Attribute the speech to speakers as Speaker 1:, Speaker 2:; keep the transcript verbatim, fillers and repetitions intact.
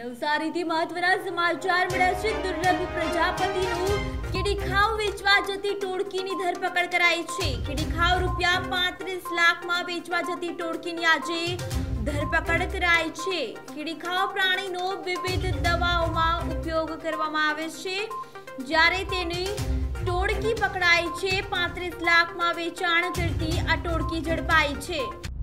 Speaker 1: નવસારીથી મહત્વના સમાચાર મળ્યા છે। દુર્લભ પ્રજાપતિનું કીડી ખાવ વેચવા જતી ટોળકીની ધરપકડ કરાઈ છે। કીડી ખાવ રૂપિયા પાંત્રીસ લાખમાં વેચવા જતી ટોળકીની આજે ધરપકડ કરાઈ છે। કીડી ખાવ પ્રાણીનો વિવિધ દવાઓમાં ઉપયોગ કરવામાં આવે છે, જ્યારે તેની ટોળકી પકડાઈ છે। પાંત્રીસ લાખમાં વેચાણ કરતી આ ટોળકી ઝડપાઈ છે।